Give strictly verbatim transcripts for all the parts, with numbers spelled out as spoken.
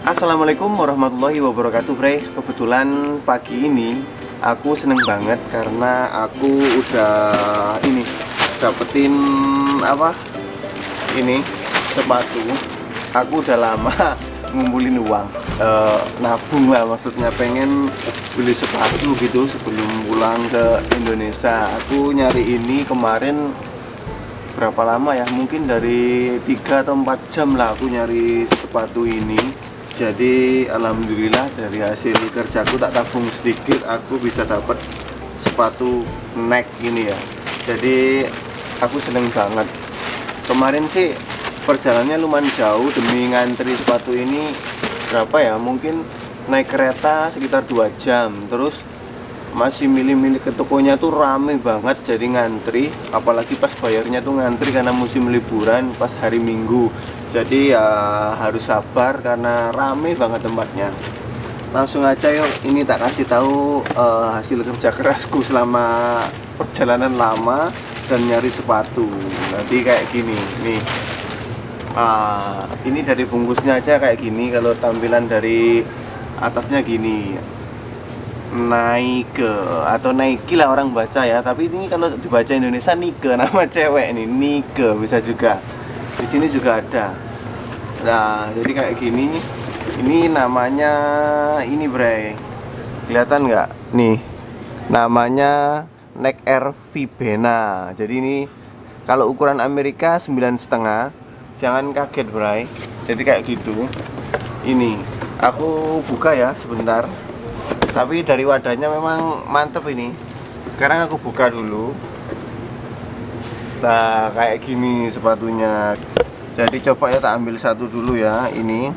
Assalamualaikum warahmatullahi wabarakatuh, Bre. Kebetulan pagi ini aku seneng banget karena aku udah ini dapetin apa ini sepatu. Aku udah lama ngumpulin uang, e, nabung lah, maksudnya pengen beli sepatu gitu sebelum pulang ke Indonesia. Aku nyari ini kemarin berapa lama ya, mungkin dari tiga atau empat jam lah aku nyari sepatu ini. Jadi alhamdulillah dari hasil kerjaku tak tabung sedikit, aku bisa dapat sepatu Nike ini ya. Jadi aku seneng banget. Kemarin sih perjalanannya lumayan jauh demi ngantri sepatu ini. Berapa ya, mungkin naik kereta sekitar dua jam. Terus masih milih-milih ke tokonya tuh rame banget, jadi ngantri. Apalagi pas bayarnya tuh ngantri karena musim liburan pas hari Minggu. Jadi ya harus sabar karena rame banget tempatnya. Langsung aja yuk, ini tak kasih tahu uh, hasil kerja kerasku selama perjalanan lama dan nyari sepatu. Nanti kayak gini nih. Uh, ini dari bungkusnya aja kayak gini. Kalau tampilan dari atasnya gini, Nike atau Nike lah orang baca ya, tapi ini kalau dibaca Indonesia Nike, nama cewek nih, Nike bisa juga. Di sini juga ada. Nah, jadi kayak gini. Ini namanya ini, Bre. Kelihatan nggak? Nih, namanya Nike Air Vibena. Jadi ini kalau ukuran Amerika sembilan setengah. Jangan kaget, Bre. Jadi kayak gitu. Ini aku buka ya sebentar. Tapi dari wadahnya memang mantep ini. Sekarang aku buka dulu. Nah, kayak gini sepatunya. Jadi coba ya tak ambil satu dulu ya. Ini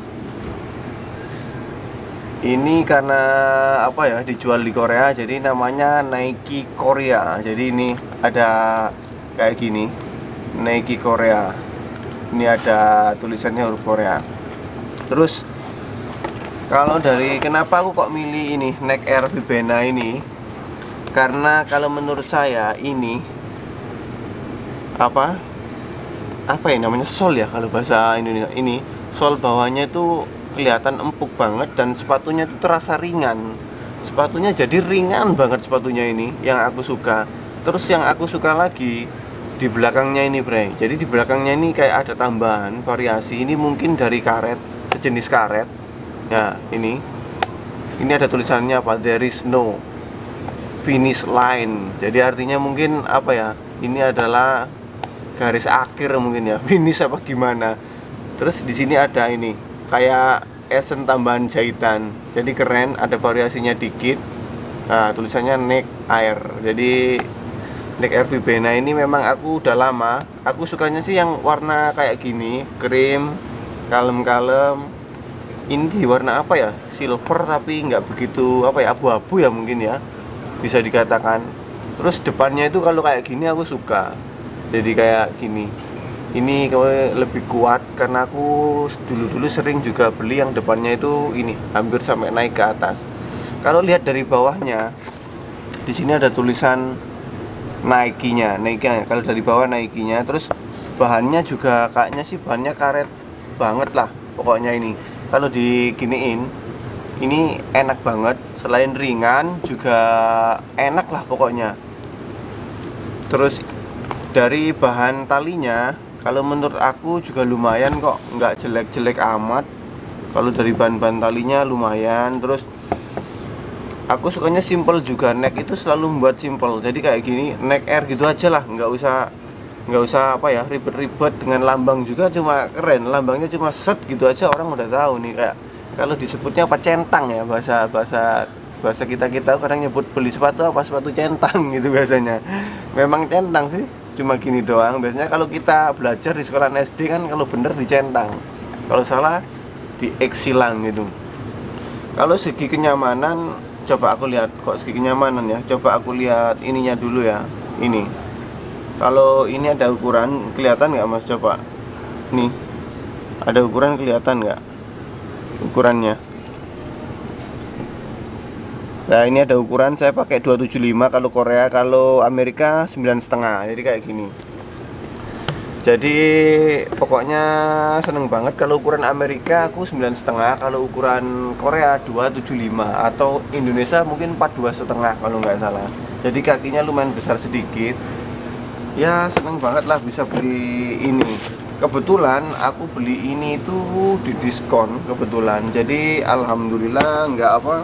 Ini karena apa ya, dijual di Korea, jadi namanya Nike Korea. Jadi ini ada kayak gini, Nike Korea. Ini ada tulisannya huruf Korea. Terus kalau dari kenapa aku kok milih ini Nike Air Vibena ini, karena kalau menurut saya ini apa apa ya namanya, sol ya kalau bahasa Indonesia. Ini sol bawahnya itu kelihatan empuk banget dan sepatunya itu terasa ringan. Sepatunya jadi ringan banget sepatunya ini, yang aku suka. Terus yang aku suka lagi di belakangnya ini, Bre. Jadi di belakangnya ini kayak ada tambahan variasi. Ini mungkin dari karet, sejenis karet. Nah, ini ini ada tulisannya apa? There is no finish line. Jadi artinya mungkin apa ya? Ini adalah garis akhir mungkin ya. Finish apa gimana? Terus di sini ada ini kayak esen tambahan jahitan. Jadi keren, ada variasinya dikit. Nah, tulisannya Nike Air. Jadi Nike Air Vibena ini memang aku udah lama. Aku sukanya sih yang warna kayak gini, krim, kalem-kalem. Ini di warna apa ya, silver tapi nggak begitu apa ya, abu-abu ya mungkin ya, bisa dikatakan. Terus depannya itu kalau kayak gini aku suka, jadi kayak gini. Ini lebih kuat karena aku dulu-dulu sering juga beli yang depannya itu ini hampir sampai naik ke atas. Kalau lihat dari bawahnya, di sini ada tulisan Nike-nya, Nike-nya. Kalau dari bawah Nike-nya, terus bahannya juga kayaknya sih bahannya karet banget lah pokoknya ini. Kalau diginiin, ini enak banget. Selain ringan, juga enak lah pokoknya. Terus dari bahan talinya, kalau menurut aku juga lumayan kok, nggak jelek-jelek amat. Kalau dari bahan-bahan talinya lumayan. Terus aku sukanya simple juga. Nike itu selalu membuat simple. Jadi kayak gini, Nike Air gitu aja lah, nggak usah nggak usah apa ya, ribet-ribet. Dengan lambang juga cuma keren, lambangnya cuma set gitu aja orang udah tahu nih. Kayak kalau disebutnya apa, centang ya, bahasa bahasa bahasa kita kita kadang nyebut beli sepatu apa, sepatu centang gitu biasanya. Memang centang sih, cuma gini doang. Biasanya kalau kita belajar di sekolah S D kan, kalau bener dicentang, kalau salah di X silang gitu. Kalau segi kenyamanan, coba aku lihat kok segi kenyamanan ya. Coba aku lihat ininya dulu ya. Ini kalau ini ada ukuran, kelihatan nggak Mas? Coba nih, ada ukuran, kelihatan nggak ukurannya? Nah, ini ada ukuran, saya pakai dua tujuh lima kalau Korea, kalau Amerika sembilan setengah. Jadi kayak gini. Jadi pokoknya seneng banget. Kalau ukuran Amerika aku sembilan setengah, kalau ukuran Korea dua tujuh lima, atau Indonesia mungkin empat dua setengah kalau nggak salah. Jadi kakinya lumayan besar sedikit. Ya seneng banget lah bisa beli ini. Kebetulan aku beli ini tuh di diskon kebetulan. Jadi alhamdulillah nggak apa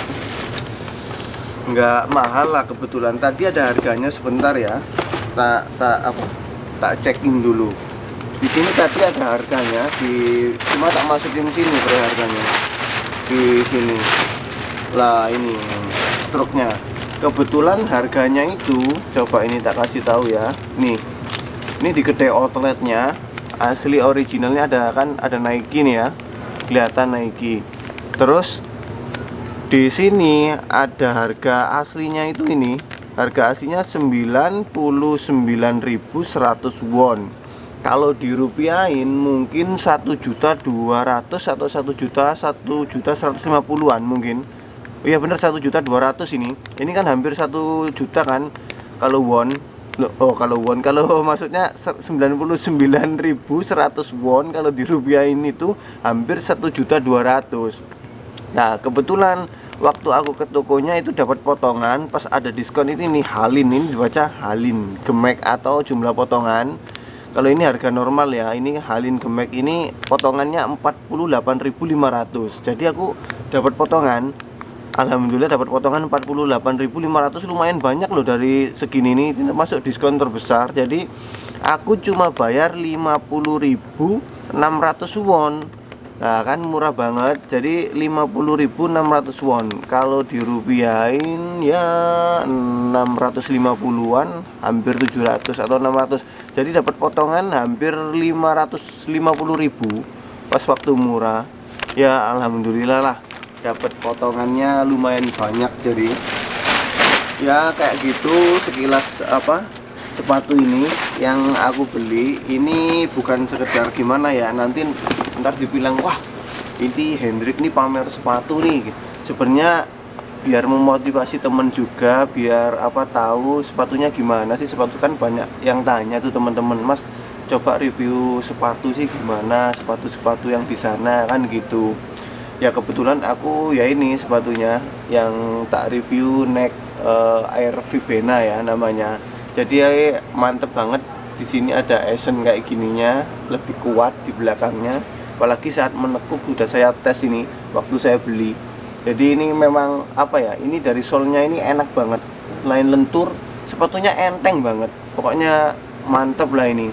nggak mahal lah kebetulan. Tadi ada harganya sebentar ya. Tak tak apa tak cekin dulu. Di sini tadi ada harganya, di cuma tak masukin sini bro harganya. Di sini. Lah ini struknya. Kebetulan harganya itu, coba ini tak kasih tahu ya. Nih. Ini di kedai outletnya asli originalnya ada kan ada Nike nih ya. Kelihatan Nike. Terus di sini ada harga aslinya itu ini. Harga aslinya sembilan puluh sembilan ribu seratus won. Kalau dirupiahin mungkin satu juta dua ratus atau satu juta satu juta seratus lima puluhan mungkin. Oh iya bener, satu juta dua ratus ini. Ini kan hampir satu juta kan kalau won. Oh kalau won, kalau maksudnya sembilan puluh sembilan ribu seratus won, kalau dirupiahin itu hampir satu juta dua ratus. Nah, kebetulan waktu aku ke tokonya itu dapat potongan pas ada diskon ini nih, Halin, ini dibaca Halin Gemek atau jumlah potongan. Kalau ini harga normal ya, ini Halin Gemek ini potongannya empat puluh delapan ribu lima ratus. Jadi aku dapat potongan, alhamdulillah dapat potongan empat puluh delapan ribu lima ratus, lumayan banyak loh dari segini nih, masuk diskon terbesar. Jadi aku cuma bayar lima puluh ribu enam ratus won. Nah kan murah banget, jadi lima puluh ribu enam ratus won. Kalau dirupiahin ya enam ratus lima puluhan, hampir tujuh ratus atau enam ratus. Jadi dapat potongan hampir lima ratus lima puluh ribu pas waktu murah. Ya alhamdulillah lah, dapat potongannya lumayan banyak. Jadi ya kayak gitu sekilas apa sepatu ini yang aku beli. Ini bukan sekedar gimana ya, nanti ntar dibilang wah ini Hendrik nih pamer sepatu nih. Sebenarnya biar memotivasi temen juga, biar apa tahu sepatunya gimana sih. Sepatu kan banyak yang tanya tuh teman-teman, Mas coba review sepatu sih gimana, sepatu-sepatu yang di sana kan gitu. Ya kebetulan aku ya ini sepatunya yang tak review Nike uh, Air Vibena ya namanya. Jadi ya mantep banget. Di sini ada Asian kayak gininya, lebih kuat di belakangnya. Apalagi saat menekuk sudah saya tes ini waktu saya beli. Jadi ini memang apa ya, ini dari solnya ini enak banget, lain lentur, sepatunya enteng banget. Pokoknya mantep lah ini.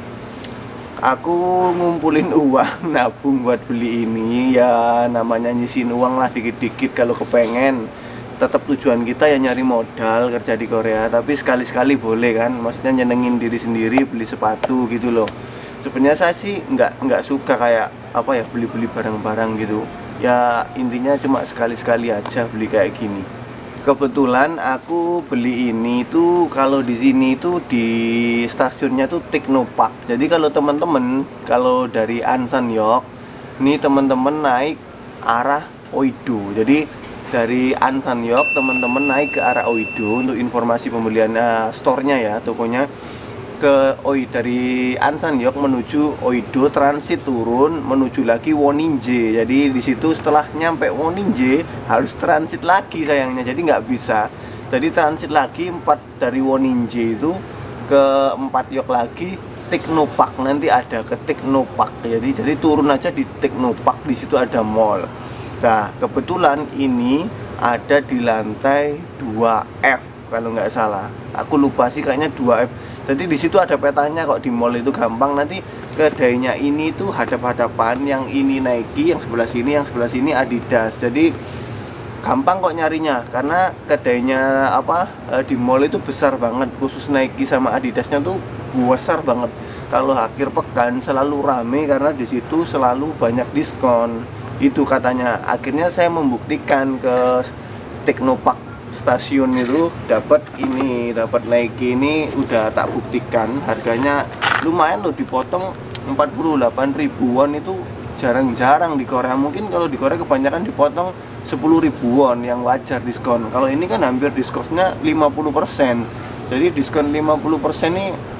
Aku ngumpulin uang nabung buat beli ini, ya namanya nyisin uang lah dikit-dikit kalau kepengen. Tetap tujuan kita ya nyari modal kerja di Korea, tapi sekali-sekali boleh kan, maksudnya nyenengin diri sendiri beli sepatu gitu loh. Sebenarnya saya sih nggak nggak suka kayak apa ya beli-beli barang-barang gitu. Ya intinya cuma sekali-sekali aja beli kayak gini. Kebetulan aku beli ini tuh kalau di sini tuh di stasiunnya tuh Technopark. Jadi kalau teman-teman kalau dari Ansan-yok, nih teman-teman naik arah Oido. Jadi dari Ansan-yok teman-teman naik ke arah Oido untuk informasi pembelian uh, store-nya ya, tokonya. Ke Oi dari Ansan-yok menuju Oido, transit turun menuju lagi Wonninje. Jadi di situ setelah nyampe Wonninje harus transit lagi sayangnya, jadi nggak bisa. Jadi transit lagi empat dari Wonninje itu ke empat yok lagi Technopark, nanti ada ke Technopark. Jadi jadi turun aja di Technopark, di situ ada mall. Nah kebetulan ini ada di lantai dua F kalau nggak salah. Aku lupa sih kayaknya dua F. Jadi di situ ada petanya kok, di mall itu gampang. Nanti kedainya ini tuh hadap-hadapan, yang ini Nike, yang sebelah sini, yang sebelah sini Adidas. Jadi gampang kok nyarinya, karena kedainya apa di mall itu besar banget. Khusus Nike sama Adidasnya tuh besar banget. Kalau akhir pekan selalu rame karena di situ selalu banyak diskon. Itu katanya. Akhirnya saya membuktikan ke Technopark stasiun itu, dapat ini, dapat Nike ini udah tak buktikan. Harganya lumayan loh, dipotong empat puluh delapan ribu won. Itu jarang-jarang di Korea. Mungkin kalau di Korea kebanyakan dipotong sepuluh ribu won yang wajar diskon. Kalau ini kan hampir diskonnya lima puluh persen. Jadi diskon lima puluh persen ini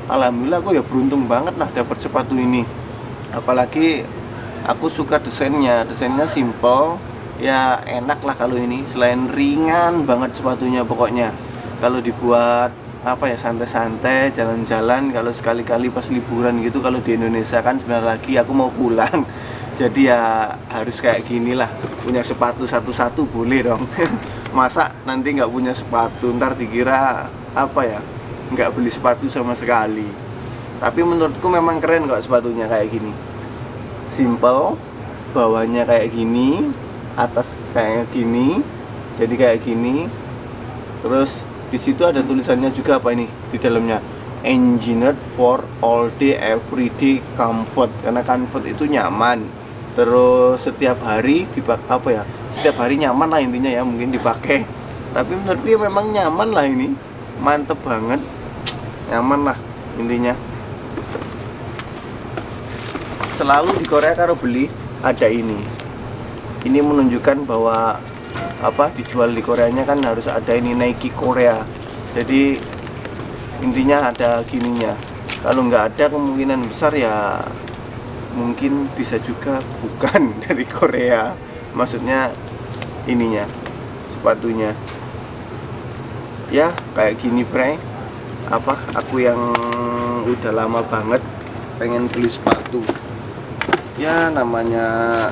alhamdulillah aku ya beruntung banget lah dapat sepatu ini. Apalagi aku suka desainnya, desainnya simple, ya enak lah kalau ini. Selain ringan banget sepatunya pokoknya. Kalau dibuat apa ya, santai-santai, jalan-jalan, kalau sekali-kali pas liburan gitu, kalau di Indonesia kan sebentar lagi aku mau pulang. Jadi ya harus kayak gini lah, punya sepatu satu-satu boleh dong. Masa nanti nggak punya sepatu, ntar dikira apa ya, nggak beli sepatu sama sekali. Tapi menurutku memang keren kok sepatunya kayak gini. Simple, bawahnya kayak gini, atas kayak gini, jadi kayak gini. Terus di situ ada tulisannya juga apa ini di dalamnya, engineered for all day everyday comfort. Karena comfort itu nyaman, terus setiap hari dipakai apa ya, setiap hari nyaman lah intinya ya, mungkin dipakai. Tapi menurutku ya memang nyaman lah ini, mantep banget, nyaman lah intinya. Selalu di Korea kalau beli ada ini, ini menunjukkan bahwa apa, dijual di Koreanya kan harus ada ini, Nike Korea. Jadi intinya ada gininya. Kalau nggak ada kemungkinan besar ya mungkin bisa juga bukan dari Korea, maksudnya ininya, sepatunya ya kayak gini bre. Apa, aku yang udah lama banget pengen beli sepatu, ya namanya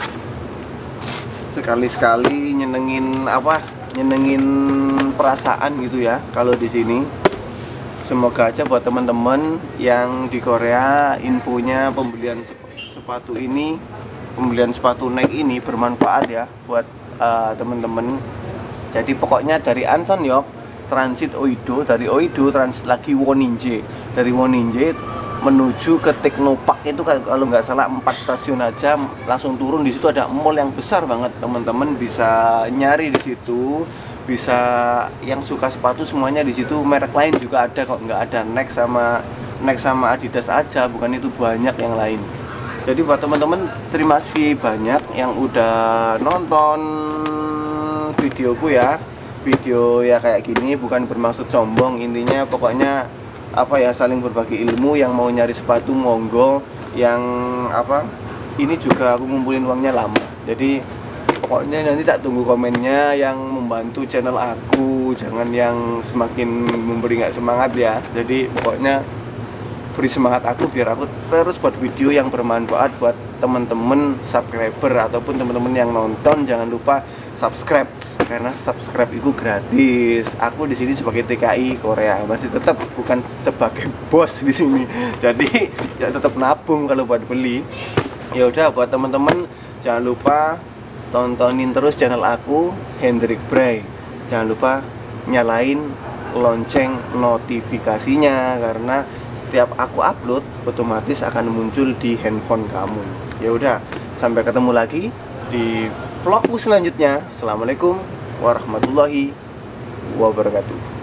sekali-sekali nyenengin apa, nyenengin perasaan gitu ya kalau di sini. Semoga aja buat teman-teman yang di Korea, infonya pembelian sepatu ini, pembelian sepatu Nike ini bermanfaat ya buat uh, teman-teman. Jadi pokoknya dari Ansan Yok transit Oido, dari Oido transit lagi Woninje, dari Woninje menuju ke Teknopark itu kalau nggak salah empat stasiun aja, langsung turun. Di situ ada mall yang besar banget, teman-teman bisa nyari di situ, bisa yang suka sepatu semuanya di situ. Merek lain juga ada kok, nggak ada Nike sama Nike sama Adidas aja, bukan itu, banyak yang lain. Jadi buat teman-teman, terima kasih banyak yang udah nonton videoku ya, video ya kayak gini, bukan bermaksud sombong, intinya pokoknya apa ya, saling berbagi ilmu. Yang mau nyari sepatu monggo, yang apa, ini juga aku ngumpulin uangnya lama, jadi pokoknya nanti tak tunggu komennya yang membantu channel aku, jangan yang semakin memberi nggak semangat ya. Jadi pokoknya beri semangat aku biar aku terus buat video yang bermanfaat buat teman-teman subscriber ataupun teman-teman yang nonton. Jangan lupa subscribe, karena subscribe itu gratis. Aku di sini sebagai T K I Korea, masih tetap bukan sebagai bos di sini. Jadi ya tetap nabung kalau buat beli. Ya udah, buat teman-teman jangan lupa tontonin terus channel aku, Hendrik Bray. Jangan lupa nyalain lonceng notifikasinya, karena setiap aku upload otomatis akan muncul di handphone kamu. Ya udah, sampai ketemu lagi di vlogku selanjutnya. Assalamualaikum warahmatullahi wabarakatuh.